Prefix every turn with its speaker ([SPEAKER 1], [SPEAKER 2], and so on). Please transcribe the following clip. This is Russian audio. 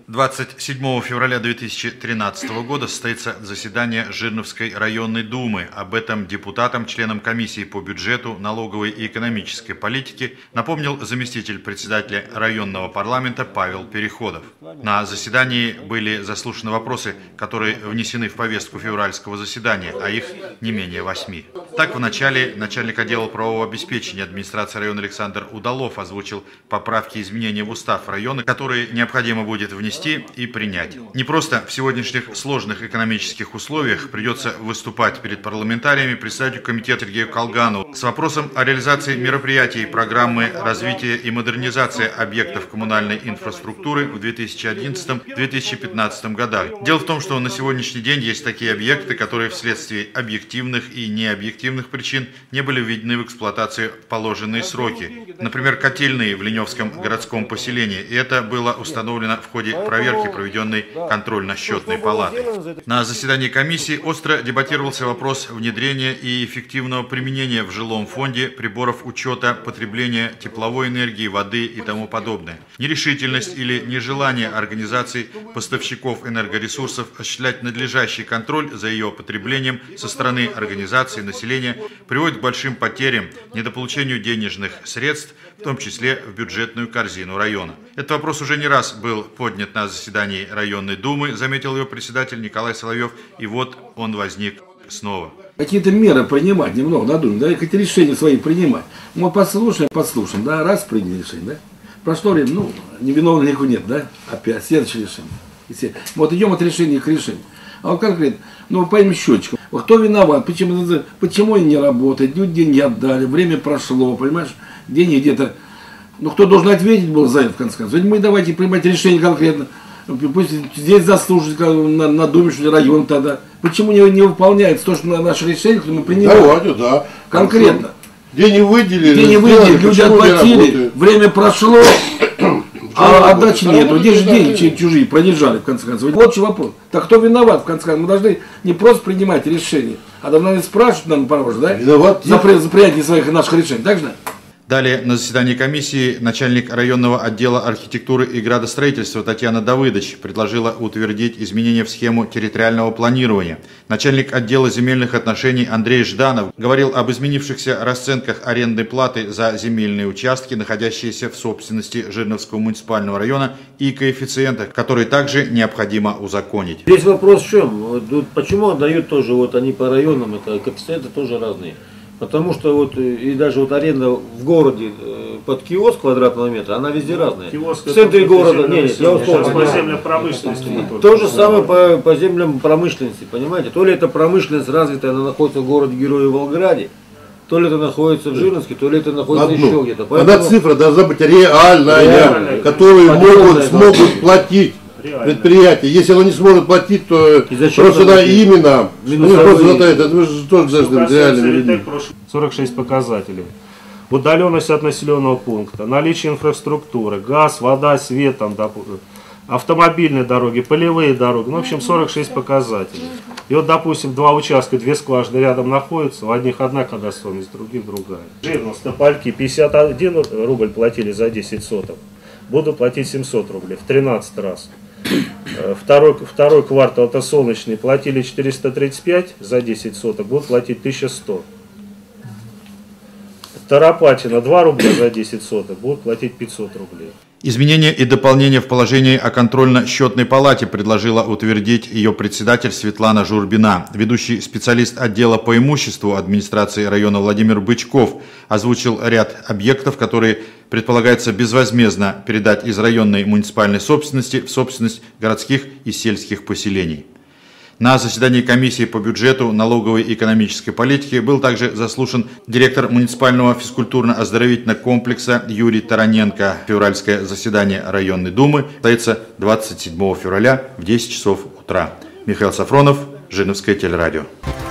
[SPEAKER 1] 27 февраля 2013 года состоится заседание Жирновской районной думы. Об этом депутатам, членам комиссии по бюджету, налоговой и экономической политике напомнил заместитель председателя районного парламента Павел Переходов. На заседании были заслушаны вопросы, которые внесены в повестку февральского заседания, а их не менее 8. Так, в начале начальник отдела правового обеспечения администрации района Александр Удалов озвучил поправки и изменения в устав района, которые необходимо будет внести и принять. Не просто в сегодняшних сложных экономических условиях придется выступать перед парламентариями представителю комитета Сергею Колганову с вопросом о реализации мероприятий программы развития и модернизации объектов коммунальной инфраструктуры в 2011-2015 годах. Дело в том, что на сегодняшний день есть такие объекты, которые вследствие объективных и необъективных причин не были введены в эксплуатацию в положенные сроки. Например, котельные в Леневском городском поселении. И это было установлено в ходе проверки, проведенной контрольно-счетной палатой. На заседании комиссии остро дебатировался вопрос внедрения и эффективного применения в жилом фонде приборов учета потребления тепловой энергии, воды и тому подобное. Нерешительность или нежелание организаций поставщиков энергоресурсов осуществлять надлежащий контроль за ее потреблением со стороны организаций населения приводит к большим потерям, недополучению денежных средств, в том числе в бюджетную корзину района. Этот вопрос уже не раз был поднят на заседании районной думы, заметил ее председатель Николай Соловьев, и вот он возник снова.
[SPEAKER 2] Какие-то меры принимать немного на думе, да, какие-то решения свои принимать. Мы послушаем, да, раз приняли решение, да. Прошло время, невиновных никого нет, да, опять следующее решение. Вот идем от решения к решению. А вот конкретно, поймем счетчиком. Вот кто виноват, почему не работает, люди деньги отдали, время прошло, понимаешь, деньги где-то. Кто должен ответить был за это, в конце концов? Мы давайте принимать решение конкретно. Пусть здесь заслужить на думе, что ли, район тогда. Почему не выполняется то, что наше решение, что мы принимаем?
[SPEAKER 3] Давайте, да.
[SPEAKER 2] Конкретно.
[SPEAKER 3] Деньги выделили,
[SPEAKER 2] люди отплатили, время прошло, а отдачи нету. Где же деньги чужие продержали, в конце концов? Вот что вопрос. Так кто виноват, в конце концов? Мы должны не просто принимать решения, а должны спрашивать, нам пора, да?
[SPEAKER 3] Виноват
[SPEAKER 2] за принятие своих наших решений. Так же?
[SPEAKER 1] Далее на заседании комиссии начальник районного отдела архитектуры и градостроительства Татьяна Давыдович предложила утвердить изменения в схему территориального планирования. Начальник отдела земельных отношений Андрей Жданов говорил об изменившихся расценках арендной платы за земельные участки, находящиеся в собственности Жирновского муниципального района, и коэффициентах, которые также необходимо узаконить.
[SPEAKER 4] Здесь вопрос в чем? Почему отдают тоже, они по районам, это коэффициенты тоже разные. Потому что и даже аренда в городе под киоск квадратного метра, она везде разная.
[SPEAKER 5] Киоск
[SPEAKER 4] в центре города,
[SPEAKER 5] по землям промышленности.
[SPEAKER 4] То же самое по землям промышленности, понимаете? То ли это промышленность развитая, она находится в городе Герои Волгограде, то ли это находится в Жирновске, то ли это находится еще где-то.
[SPEAKER 3] Одна цифра должна быть реальная, которую смогут платить предприятие. Если оно не сможет платить, то просто на именно. Это вы же тоже должны быть реальными.
[SPEAKER 5] 46 показателей. Удаленность от населенного пункта, наличие инфраструктуры, газ, вода, свет, автомобильные дороги, полевые дороги. В общем, 46 показателей. И допустим, два участка, две скважины рядом находятся, у одних одна кадастровность, других другая. Жирность на Пальки 51 рубль платили за 10 соток. Буду платить 700 рублей, в 13 раз. Второй квартал, это солнечный, платили 435 за 10 соток, будут платить 1100. Торопатина 2 рубля за 10 соток, будут платить 500 рублей.
[SPEAKER 1] Изменения и дополнения в положении о контрольно-счетной палате предложила утвердить ее председатель Светлана Журбина. Ведущий специалист отдела по имуществу администрации района Владимир Бычков озвучил ряд объектов, которые предполагается безвозмездно передать из районной муниципальной собственности в собственность городских и сельских поселений. На заседании комиссии по бюджету, налоговой и экономической политике был также заслушан директор муниципального физкультурно-оздоровительного комплекса Юрий Тараненко. Февральское заседание районной думы состоится 27 февраля в 10 часов утра. Михаил Сафронов, Жирновское телерадио.